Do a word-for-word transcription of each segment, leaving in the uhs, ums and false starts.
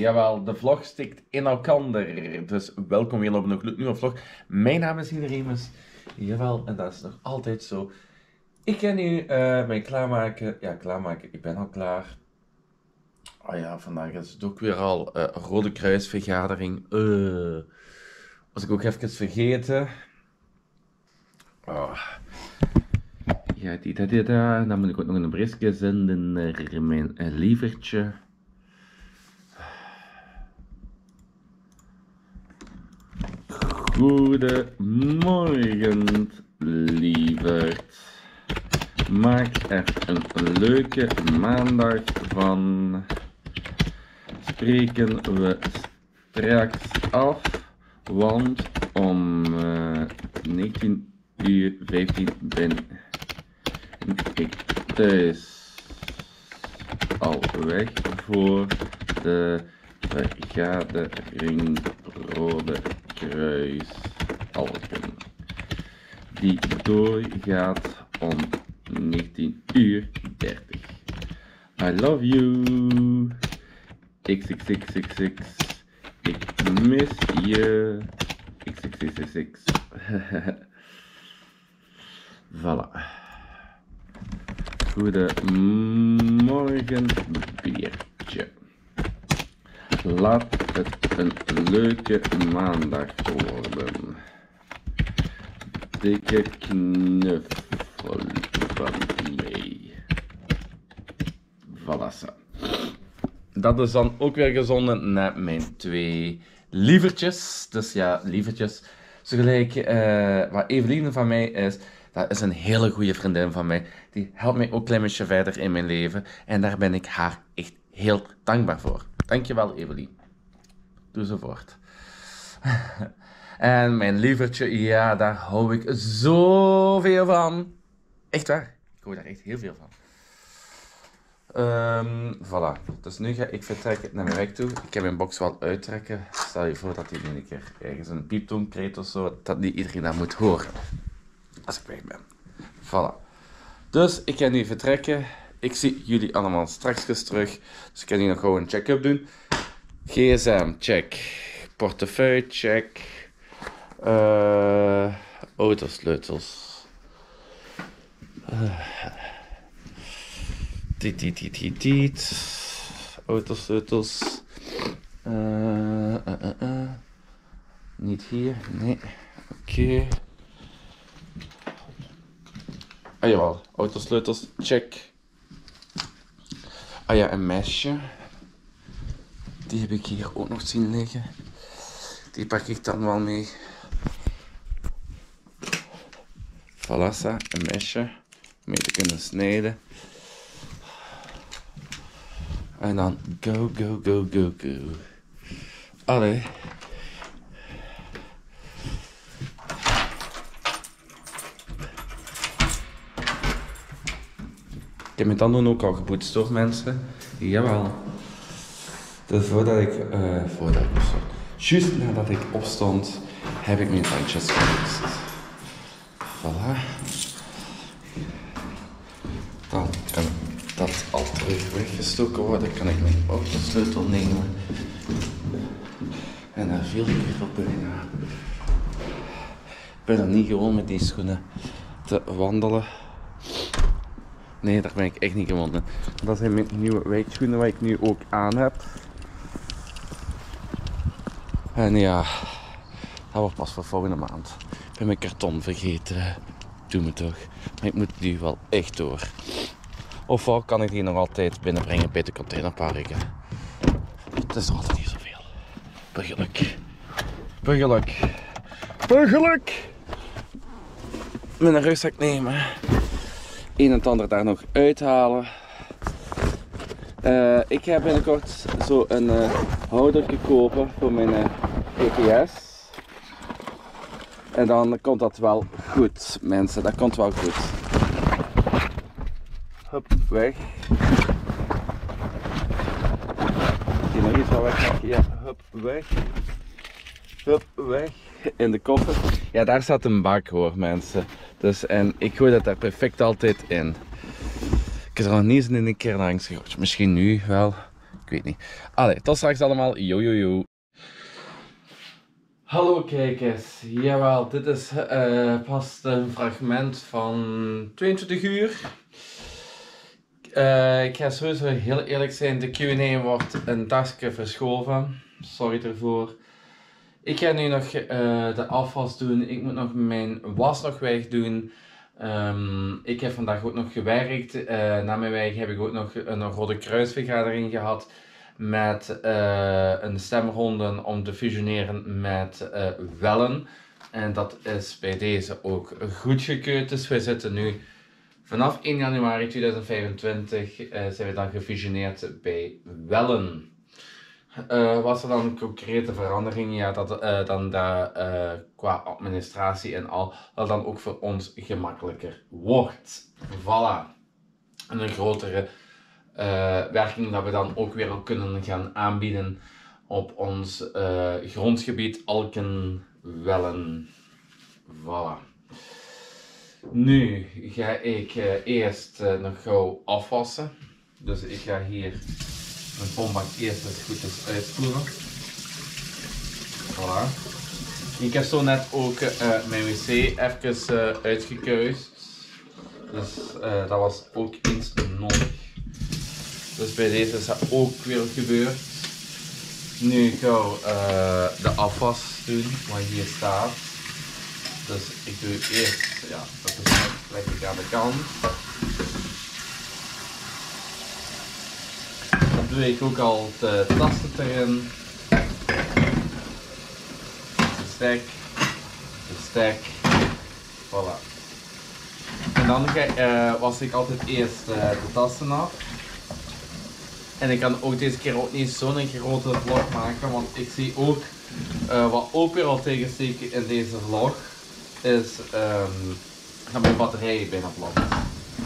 Jawel, de vlog stikt in elkander. Dus welkom weer op een gloednieuwe vlog. Mijn naam is Remus. Jawel, en dat is nog altijd zo. Ik ga nu uh, mij klaarmaken. Ja, klaarmaken. Ik ben al klaar. Oh ja, vandaag is het ook weer al uh, Rode Kruisvergadering. Uh, was ik ook even vergeten. Oh. Ja, dit, dit, dit. Dan moet ik ook nog een berichtje zenden naar mijn uh, lievertje. Goedemorgen, lieverd. Maak er een leuke maandag van. Spreken we straks af, want om uh, negentien uur vijftien ben ik thuis. Al weg voor de vergadering Rode Kruisalgen, die doorgaat om negentien uur dertig. I love you. X X X X X. Ik mis je. X X X X X. Voilà. Goedemorgen, beertje. Laat het een leuke maandag worden. Dikke knuffel van mij. Voilà. Dat is dan ook weer gezonden naar mijn twee lievertjes. Dus ja, lievertjes. Zo gelijk, uh, wat Eveline van mij is, dat is een hele goede vriendin van mij. Die helpt mij ook een klein beetje verder in mijn leven. En daar ben ik haar echt heel dankbaar voor. Dankjewel, Eveline. Doe zo voort. En mijn lievertje, ja, daar hou ik zoveel van. Echt waar. Ik hou daar echt heel veel van. Um, voilà. Dus nu ga ik vertrekken naar mijn werk toe. Ik heb mijn box wel uittrekken. Stel je voor dat hij nu een keer ergens een pieptoon krijgt of zo. Dat niet iedereen dat moet horen. Als ik weg ben. Voilà. Dus ik ga nu vertrekken. Ik zie jullie allemaal straks terug. Dus ik ga nu nog gewoon een check-up doen. G S M, check. Portefeuille, check. Uh, autosleutels. Uh, tiet, tiet, tiet, tiet, tiet. Autosleutels. Uh, uh, uh, uh. Niet hier, nee. Oké. Okay. Ah jawel, autosleutels, check. Ah ja, een mesje. Die heb ik hier ook nog zien liggen. Die pak ik dan wel mee. Voilà, een mesje. Om mee te kunnen snijden. En dan go, go, go, go, go. Allee. Ik heb mijn tanden ook al gepoetst, toch mensen? Jawel. Dus voordat ik, uh, voordat ik opstond, juist nadat ik opstond, heb ik mijn tandjes gepoetst. Voilà. Dan kan dat al terug weggestoken worden, kan ik mijn autosleutel nemen. En daar viel ik weer op bijna. Ik ben er niet gewoon met die schoenen te wandelen. Nee, daar ben ik echt niet gewonnen. Dat zijn mijn nieuwe wijkschoenen waar ik nu ook aan heb. En ja, dat wordt pas voor volgende maand. Ik ben mijn karton vergeten. Doe me toch. Maar ik moet die wel echt door. Ofwel kan ik die nog altijd binnenbrengen bij de containerpark. Het is nog altijd niet zoveel. Burgerlijk. Burgerlijk. Burgerlijk. Mijn rugzak nemen. Een en ander daar nog uithalen. Uh, ik ga binnenkort zo een uh, houdertje kopen voor mijn uh, G P S. En dan komt dat wel goed, mensen. Dat komt wel goed. Hup, weg. Die nog iets wat weg. Ja, hup, weg. Hup, weg. In de koffer. Ja, daar staat een bak hoor, mensen. Dus, en ik gooi dat daar perfect altijd in. Ik heb er nog niet eens in een keer langs gegooid. Misschien nu wel. Ik weet niet. Allee, tot straks allemaal. Yo, yo, yo. Hallo kijkers. Jawel, dit is uh, pas een fragment van tweeëntwintig uur. Uh, ik ga sowieso heel eerlijk zijn, de Q en A wordt een dagje verschoven. Sorry ervoor. Ik ga nu nog uh, de afwas doen. Ik moet nog mijn was nog wegdoen. Um, ik heb vandaag ook nog gewerkt. Uh, na mijn werk heb ik ook nog een Rode Kruisvergadering gehad. Met uh, een stemronde om te fusioneren met uh, Wellen. En dat is bij deze ook goedgekeurd. Dus we zitten nu vanaf één januari tweeduizend vijfentwintig uh, zijn we dan gefusioneerd bij Wellen. Uh, wat er dan concrete veranderingen? Ja, dat uh, dan daar uh, qua administratie en al, dat dan ook voor ons gemakkelijker wordt. Voilà. En een grotere uh, werking dat we dan ook weer al kunnen gaan aanbieden op ons uh, grondgebied Alken-Wellen. Voilà. Nu ga ik uh, eerst uh, nog gauw afwassen. Dus ik ga hier mijn bombak eerst eens goed eens uitspoelen. Voilà. Ik heb zo net ook uh, mijn wc even uh, uitgekuist. Dus uh, dat was ook eens nodig. Dus bij deze is dat ook weer gebeurd. Nu gauw uh, de afwas doen, wat hier staat. Dus ik doe eerst, ja, dat is, leg ik aan de kant. Dan doe ik ook al de tassen erin. De stek, de stek, voilà. En dan ga, uh, was ik altijd eerst uh, de tassen af. En ik kan ook deze keer ook niet zo'n grote vlog maken, want ik zie ook, uh, wat ook weer al tegensteken in deze vlog, is um, dat mijn batterij bijna plat is.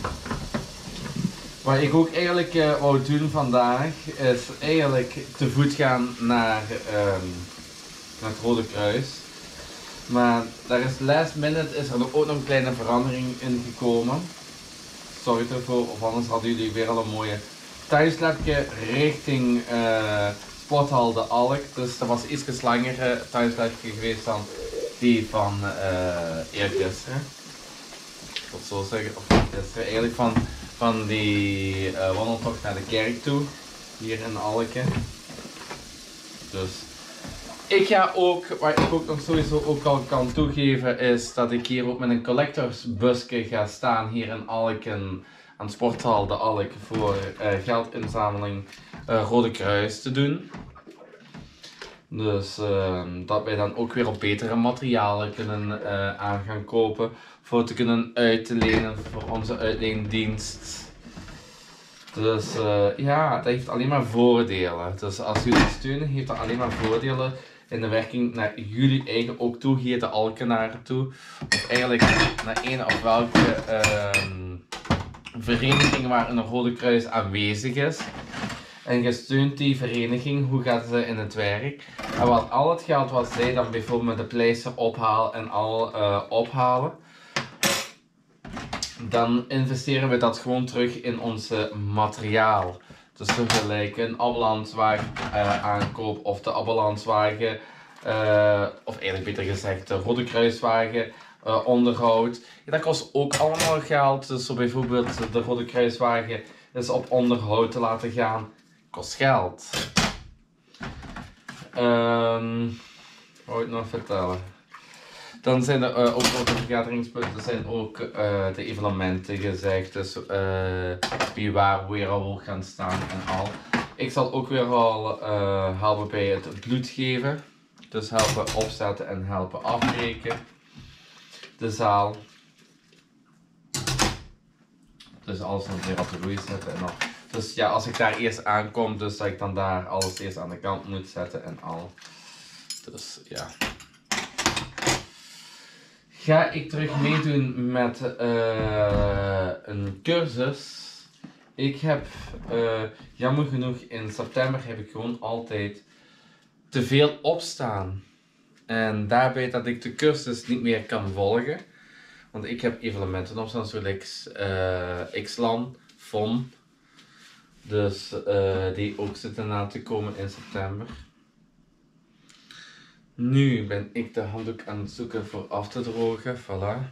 Wat ik ook eigenlijk uh, wou doen vandaag, is eigenlijk te voet gaan naar, um, naar het Rode Kruis. Maar daar is last minute is er ook nog een kleine verandering in gekomen. Sorry ervoor, of anders hadden jullie weer al een mooie thuislapje richting uh, Sporthal de Alk. Dus dat was iets langere thuislapje geweest dan die van uh, eergisteren. Ik wil het zo zeggen, of gisteren. Eigenlijk van, van die uh, wandeltocht naar de kerk toe, hier in Alken. Dus ik ga ook, waar ik ook nog sowieso ook al kan toegeven, is dat ik hier ook met een collectorsbusje ga staan hier in Alken, aan Sporthal de Alk, voor uh, geldinzameling uh, Rode Kruis te doen. Dus uh, dat wij dan ook weer op betere materialen kunnen uh, aan gaan kopen, voor te kunnen uit te lenen voor onze uitleendienst. Dus uh, ja, dat heeft alleen maar voordelen. Dus als jullie steunen, heeft dat alleen maar voordelen in de werking naar jullie eigen ook toe, hier de Alkenaren toe. Of eigenlijk naar een of welke uh, vereniging waar een Rode Kruis aanwezig is. En je steunt die vereniging, hoe gaat ze in het werk? En wat al het geld wat zij dan bijvoorbeeld met de pleister ophalen en al uh, ophalen, dan investeren we dat gewoon terug in onze materiaal. Dus gelijk een ambulanswagen uh, aankoop of de ambulancewagen, uh, of eigenlijk beter gezegd de Rode Kruiswagen uh, onderhoud. Ja, dat kost ook allemaal geld. Dus zo bijvoorbeeld de Rode Kruiswagen is op onderhoud te laten gaan, kost geld. Um, wat wil ik nog vertellen? Dan zijn er uh, ook op de vergaderingspunten zijn ook uh, de evenementen gezegd. Dus uh, wie waar weer al wil gaan staan en al. Ik zal ook weer al uh, helpen bij het bloed geven. Dus helpen opzetten en helpen afbreken. De zaal. Dus alles nog weer op de roei zetten en al. Dus ja, als ik daar eerst aankom, dus dat ik dan daar alles eerst aan de kant moet zetten en al. Dus ja. Ga ik terug meedoen met uh, een cursus. Ik heb, uh, jammer genoeg, in september heb ik gewoon altijd te veel opstaan. En daarbij dat ik de cursus niet meer kan volgen. Want ik heb evenementen opstaan zoals uh, X-Lan, F O M, Dus uh, die ook zitten aan te komen in september. Nu ben ik de handdoek aan het zoeken voor af te drogen. Voilà.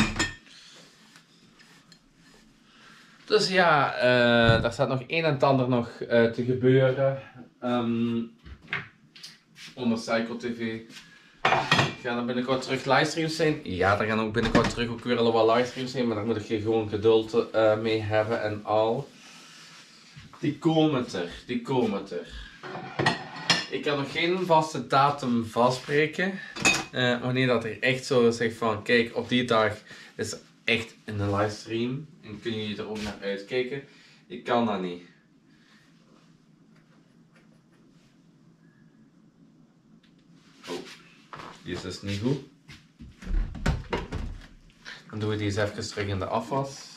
Dus ja, uh, daar staat nog een en het ander nog uh, te gebeuren. Um, onder Psycho T V. Gaan er binnenkort terug livestreams zijn? Ja, er gaan ook binnenkort terug ook weer allemaal livestreams zijn. Maar daar moet ik gewoon geduld uh, mee hebben en al. Die komen er, die komen er. Ik kan nog geen vaste datum vastbreken. Uh, wanneer dat er echt zo zegt van, kijk, op die dag is echt een livestream. En kun je er ook naar uitkijken. Ik kan dat niet. Oh, die is dus niet goed. Dan doen we die eens even terug in de afwas.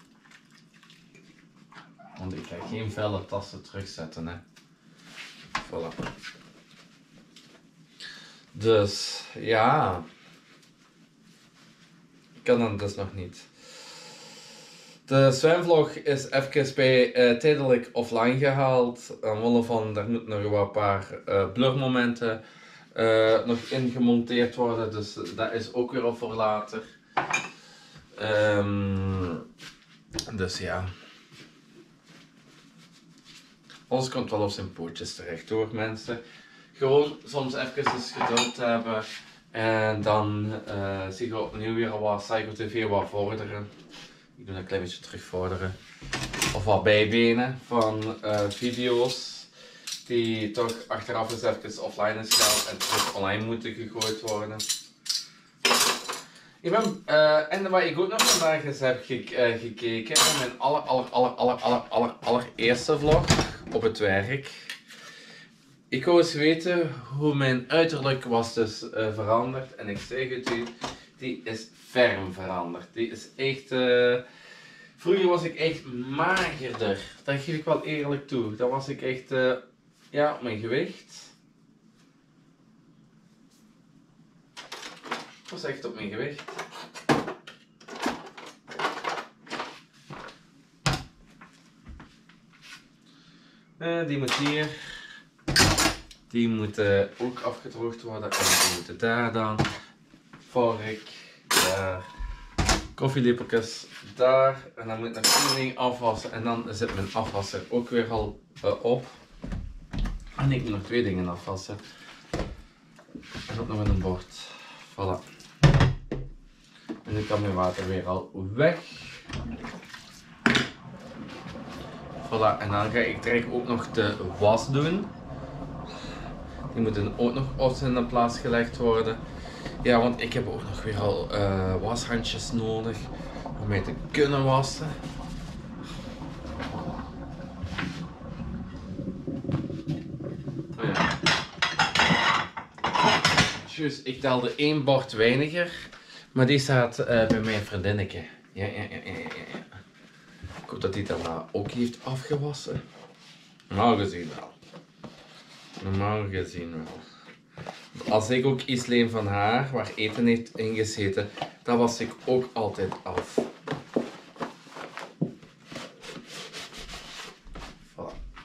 Want ik ga geen vuile tassen terugzetten, hè. Voilà. Dus, ja. Ik kan dan dus nog niet. De zwemvlog is even bij uh, tijdelijk offline gehaald. Omwille van, daar moeten nog wel een paar uh, blurmomenten uh, nog ingemonteerd worden. Dus dat is ook weer op voor later. Um, dus ja. Alles komt wel op zijn pootjes terecht hoor mensen. Gewoon soms even eens geduld hebben. En dan uh, zie je opnieuw weer wat Psycho T V wat vorderen. Ik doe een klein beetje terugvorderen. Of wat bijbenen van uh, video's. Die toch achteraf eens even offline is gehaald en terug online moeten gegooid worden. Ik ben, uh, en wat ik ook nog vandaag eens heb ge uh, gekeken, mijn aller, aller, aller, aller, aller, aller, allereerste vlog op het werk. Ik wou eens weten hoe mijn uiterlijk was dus uh, veranderd. En ik zeg het u, die is ferm veranderd. Die is echt... Uh, vroeger was ik echt magerder. Dat geef ik wel eerlijk toe. Dan was ik echt... Uh, ja, op mijn gewicht. Ik was echt op mijn gewicht. Uh, die moet hier. Die moeten ook afgedroogd worden. En die moeten daar dan. Vork. Daar. Koffielepeltjes. Daar. En dan moet ik nog één ding afwassen. En dan zit mijn afwasser ook weer al uh, op. En ik moet nog twee dingen afwassen. En ook nog in een bord. Voilà. En nu kan mijn water weer al weg. Voilà, en dan ga ik direct ook nog de was doen. Die moeten ook nog op zijn plaats gelegd worden. Ja, want ik heb ook nog weer al uh, washandjes nodig om mij te kunnen wassen. Oh ja. Juist, ik telde één bord weiniger, maar die staat uh, bij mijn vriendinnetje. Ja, ja, ja, ja, ja. Ik hoop dat hij daarna ook heeft afgewassen. Normaal gezien wel. Normaal gezien wel. Als ik ook iets leen van haar, waar eten heeft ingezeten, dat was ik ook altijd af. Voilà.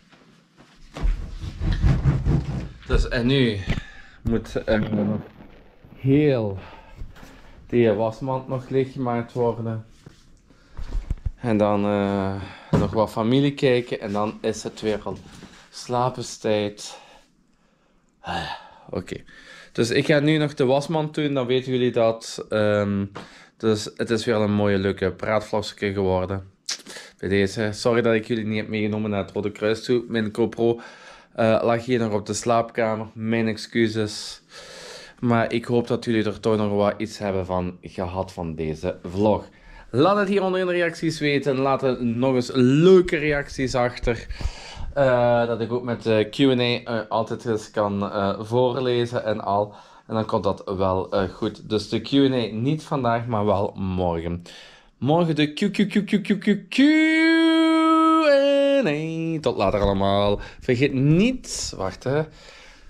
Dus en nu moet er nog heel die wasmand nog leeggemaakt worden. En dan uh, nog wat familie kijken en dan is het weer al slapenstijd. Ah, Oké. Okay. Dus ik ga nu nog de wasmand doen, dan weten jullie dat. Um, dus het is weer een mooie leuke praatvlogje geworden. Bij deze. Sorry dat ik jullie niet heb meegenomen naar het Rode Kruis toe. Mijn GoPro uh, lag hier nog op de slaapkamer. Mijn excuses. Maar ik hoop dat jullie er toch nog wat iets hebben van gehad van deze vlog. Laat het hier onder in de reacties weten. Laat er nog eens leuke reacties achter. Uh, dat ik ook met de Q en A uh, altijd eens kan uh, voorlezen en al. En dan komt dat wel uh, goed. Dus de Q en A niet vandaag, maar wel morgen. Morgen de Q Q Q Q Q Q Q en A. Tot later allemaal. Vergeet niet... Wacht hè.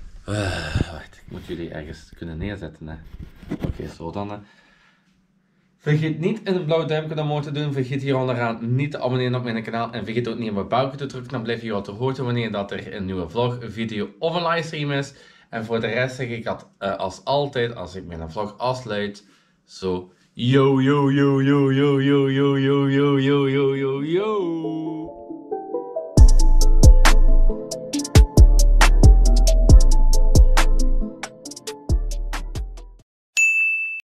Uh, wacht, ik moet jullie ergens kunnen neerzetten hè. Oké, okay, zo dan hè. Vergeet niet een blauw duimpje omhoog te doen. Vergeet hier onderaan niet te abonneren op mijn kanaal. En vergeet ook niet op het belletje te drukken. Dan blijf je op de hoogte wanneer dat er een nieuwe vlog, een video of een livestream is. En voor de rest zeg ik dat uh, als altijd, als ik mijn vlog afsluit, zo yo yo yo yo yo yo yo yo yo yo yo yo yo.